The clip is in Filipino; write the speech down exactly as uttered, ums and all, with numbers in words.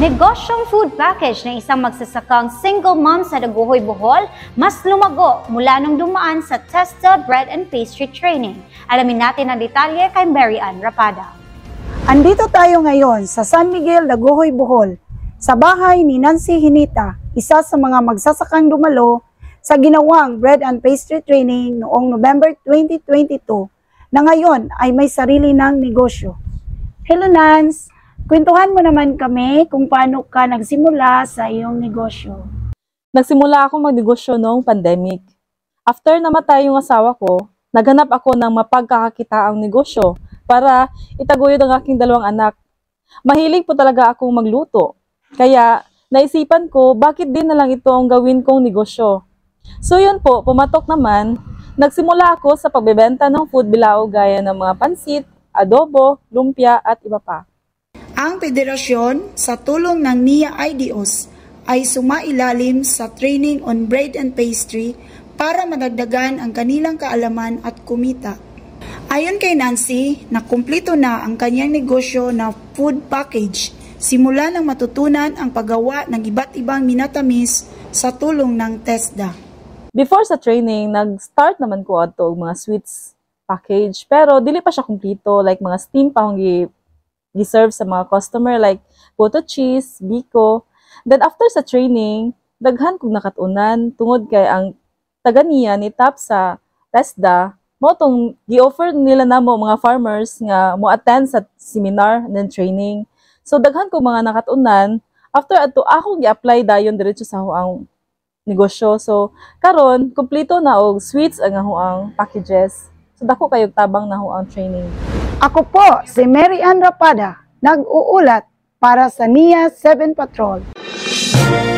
Negosyong food package ng isang magsasakang single mom sa Daguhoy, Bohol, mas lumago mula nung dumaan sa TESDA Bread and Pastry Training. Alamin natin ang detalye kay Mary Ann Rapada. Andito tayo ngayon sa San Miguel, Daguhoy, Bohol, sa bahay ni Nancy Hinita, isa sa mga magsasakang dumalo sa ginawang Bread and Pastry Training noong November twenty twenty-two na ngayon ay may sarili ng negosyo. Hello Nance! Kwentuhan mo naman kami kung paano ka nagsimula sa iyong negosyo. Nagsimula ako magnegosyo noong pandemic. After namatay yung asawa ko, naghanap ako ng mapagkakakitaang negosyo para itaguyod ang aking dalawang anak. Mahilig po talaga akong magluto. Kaya naisipan ko bakit din na lang ito ang gawin kong negosyo. So yun po, pumatok naman. Nagsimula ako sa pagbebenta ng food bilao gaya ng mga pansit, adobo, lumpia at iba pa. Ang federasyon sa tulong ng N I A I D O S ay sumailalim sa training on bread and pastry para madagdagan ang kanilang kaalaman at kumita. Ayon kay Nancy, nakumpleto na ang kanyang negosyo na food package simula nang matutunan ang paggawa ng iba't ibang minatamis sa tulong ng TESDA. Before sa training, nag-start naman ko ato mga sweets package pero dili pa siya kumpleto, like mga steam pa akong gi-serve sa mga customer like puto cheese, biko. Then after sa training, daghan kong nakatunan tungod kay ang taga niya ni tap sa TESDA mo tong gi-offer nila namo mga farmers nga mo attend sa seminar and training. So daghan ko mga nakatunan after ato akong gi-apply dayon diretso sa huang negosyo. So karon kompleto na og sweets ang huang packages. So dako kayog tabang na huang training. Ako po si Mary Ann Rapada, nag-uulat para sa N I A seven Patrol.